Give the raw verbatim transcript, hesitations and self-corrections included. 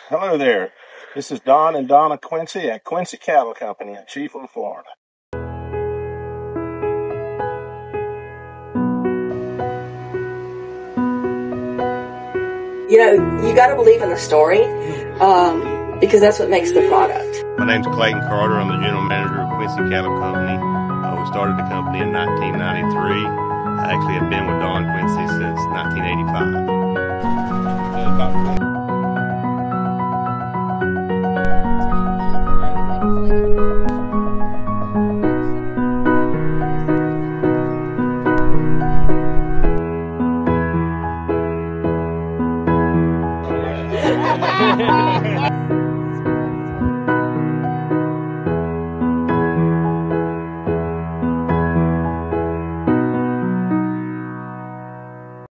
Hello there. This is Don and Donna Quincey at Quincey Cattle Company in Chiefland, Florida. You know, you got to believe in the story um, because that's what makes the product. My name's Clayton Carter. I'm the general manager of Quincey Cattle Company. Uh, we started the company in nineteen ninety-three. I actually have been with Don Quincey since nineteen eighty-five. Ha ha ha!